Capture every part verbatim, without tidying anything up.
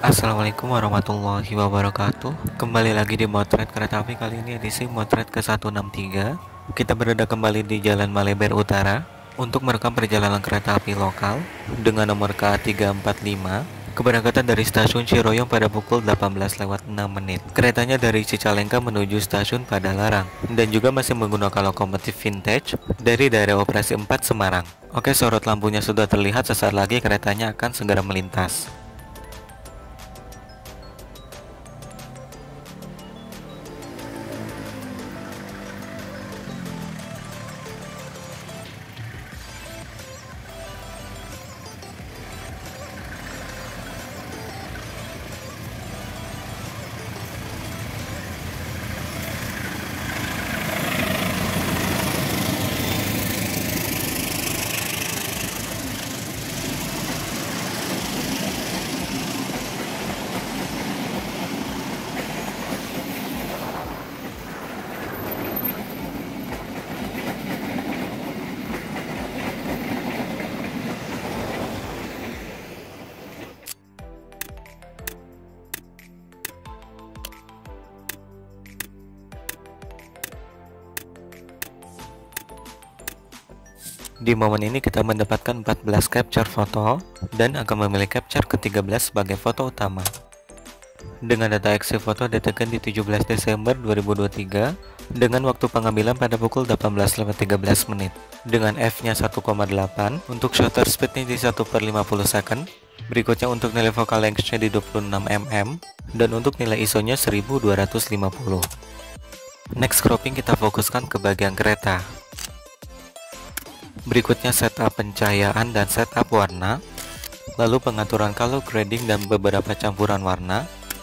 Assalamualaikum warahmatullahi wabarakatuh. Kembali lagi di Motret Kereta Api. Kali ini edisi Motret ke seratus enam puluh tiga. Kita berada kembali di Jalan Maleber Utara untuk merekam perjalanan kereta api lokal dengan nomor K tiga empat lima, keberangkatan dari stasiun Ciroyong pada pukul delapan belas lewat enam menit. Keretanya dari Cicalengka menuju stasiun Padalarang dan juga masih menggunakan lokomotif vintage dari daerah operasi empat Semarang. Oke, sorot lampunya sudah terlihat, sesaat lagi keretanya akan segera melintas. Di momen ini kita mendapatkan empat belas capture foto dan akan memilih capture ke tiga belas sebagai foto utama. Dengan data aksi foto ditekan di tujuh belas Desember dua ribu dua puluh tiga dengan waktu pengambilan pada pukul delapan belas lewat tiga belas menit dengan f-nya satu koma delapan, untuk shutter speednya di satu per lima puluh second. Berikutnya untuk nilai focal length-nya di dua puluh enam milimeter dan untuk nilai I S O-nya seribu dua ratus lima puluh. Next cropping kita fokuskan ke bagian kereta. Berikutnya setup pencahayaan dan setup warna, lalu pengaturan color grading dan beberapa campuran warna,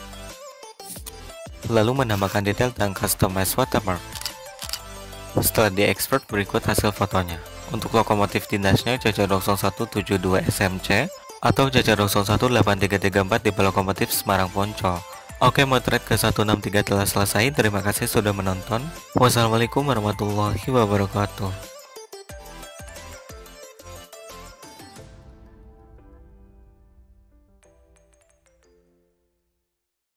lalu menambahkan detail dan customize watermark. Setelah diekspor, berikut hasil fotonya. Untuk lokomotif dinasnya C C nol satu tujuh dua S M C atau C C nol satu delapan tiga tiga empat tipe lokomotif Semarang Poncol. Oke, Motret ke seratus enam puluh tiga telah selesai. Terima kasih sudah menonton. Wassalamualaikum warahmatullahi wabarakatuh.